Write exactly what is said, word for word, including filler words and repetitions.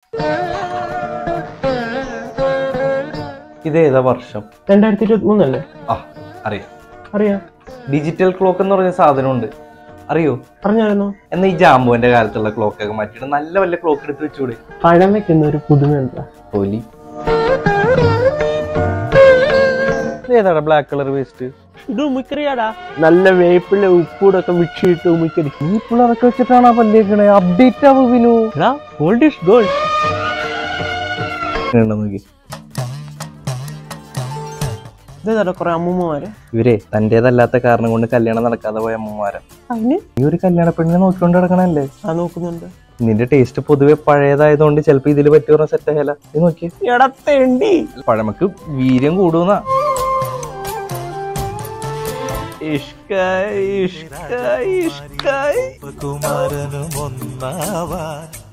ഇതേതാ വർഷം? രണ്ടായിരത്തി ഇരുപത്തി മൂന്നല്ലേ? ആ അറിയാം അറിയാം. ഡിജിറ്റൽ ക്ലോക്ക് എന്ന് പറഞ്ഞ സാധനമുണ്ട്, അറിയോ? പറഞ്ഞായിരുന്നോ? എന്നാ ഈ ജാമ്പുവിന്റെ കാലത്തുള്ള ക്ലോക്ക് ഒക്കെ മാറ്റിയിട്ട് നല്ല വല്ല ക്ലോക്ക് എടുത്ത് വെച്ചൂടെ? പഴം വെക്കുന്ന ഒരു പുതുമ എന്താ? പോലി. ഏതാടാ ബ്ലാക്ക് കളർ വേസ്റ്റ്? ഇത് ഉമിക്കറിയാടാ. നല്ല വേപ്പിലെ ഉപ്പൂടൊക്കെ മിക്സിയിട്ട് ഉമിക്കറി. ഈ പിള്ളേരൊക്കെ വെച്ചിട്ടാണ് പല്ലേക്കണേ. അപ്ഡേറ്റ് ആവും വിനു. Gold is gold. നോക്കി ഇതേതാ കൊറേ അമ്മൂമ്മമാരെ. ഇവരെ തന്റേതല്ലാത്ത കാരണം കൊണ്ട് കല്യാണം നടക്കാതെ പോയ അമ്മമാരാ. അതിന് ഈ ഒരു കല്യാണ പെണ്ണിനെ നോക്കിക്കൊണ്ട് നടക്കണല്ലേ? ആ നോക്കുന്നുണ്ട്. നിന്റെ ടേസ്റ്റ് പൊതുവെ പഴയതായതുകൊണ്ട് ചിലപ്പോ ഇതില് പറ്റി പറഞ്ഞ സെറ്റ് ആയാല. ഇത് നോക്കിയേ, എടത്തേണ്ടി പഴമക്ക് വീര്യം കൂടുന്ന. ഇഷ്കായ് ഇഷ്കായ് ഇഷ്കായ് കുമാരനും ഒന്നാവാൻ